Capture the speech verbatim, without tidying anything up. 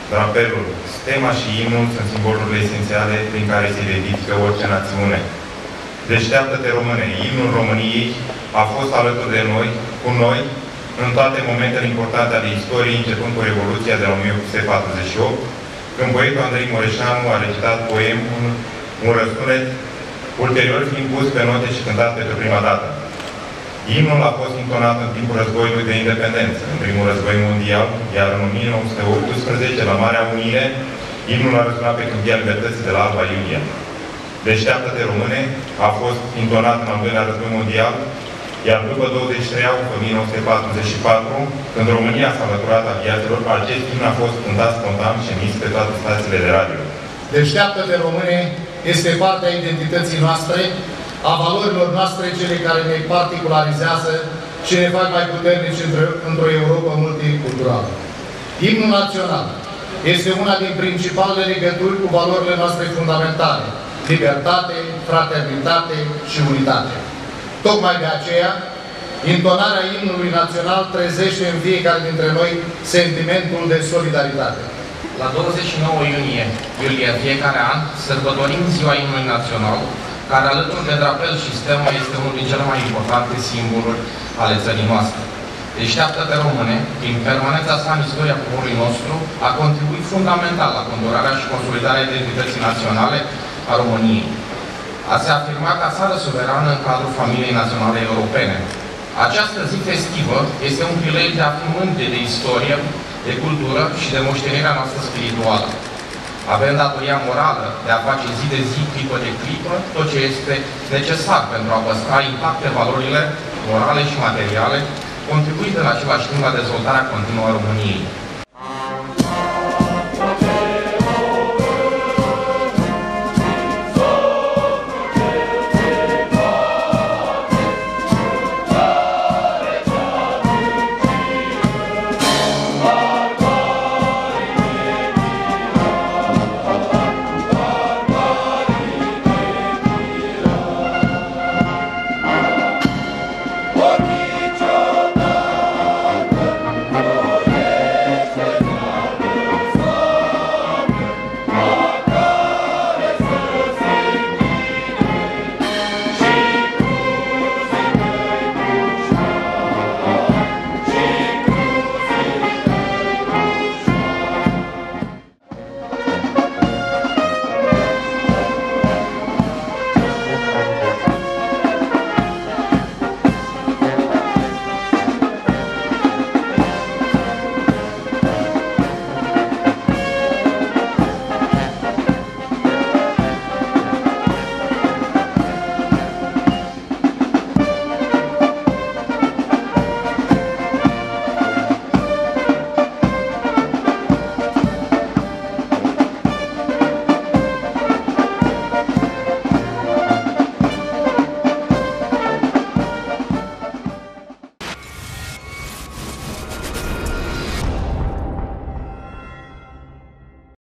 drapelul, stema și imnul sunt simbolurile esențiale prin care se identifică orice națiune. Deșteaptă-te, române! Imnul României a fost alături de noi, cu noi, în toate momentele importante ale istoriei, începând cu Revoluția de la o mie opt sute patruzeci și opt, când poetul Andrei Mureșanu a recitat poemul Un răsunet, ulterior fiind pus pe note și cântat pentru prima dată. Imnul a fost intonat în timpul războiului de independență, în primul război mondial, iar în o mie nouă sute optsprezece, la Marea Unire, imnul a răsunat pe câmpia libertății de la Alba Iulia. Deșteaptă-te, române! A fost intonat în al doilea război mondial, iar după douăzeci și trei august o mie nouă sute patruzeci și patru, când România s-a alăturat aliaților, acest imn a fost cântat spontan și emis pe toate stațiile de radio. Deșteaptă-te, române! Este partea identității noastre, a valorilor noastre, cele care ne particularizează și ne fac mai puternici într-o Europa multiculturală. Imnul național este una din principalele legături cu valorile noastre fundamentale: libertate, fraternitate și unitate. Tocmai de aceea, intonarea imnului național trezește în fiecare dintre noi sentimentul de solidaritate. La douăzeci și nouă iunie, iulie, fiecare an, sărbătorim Ziua Imnului Național, care alături de drapel și stemă este unul din cele mai importante simboluri ale țării noastre. Deșteaptă-te, române, prin permanența sa în istoria poporului nostru, a contribuit fundamental la condurarea și consolidarea identității naționale a României. A se afirma ca țară suverană în cadrul familiei naționale europene. Această zi festivă este un prilej de a fi mândri de istorie, de cultură și de moștenirea noastră spirituală. Avem datoria morală de a face zi de zi, clipă de clipă, tot ce este necesar pentru a păstra intacte valorile morale și materiale, contribuind în același timp la dezvoltarea continuă a României.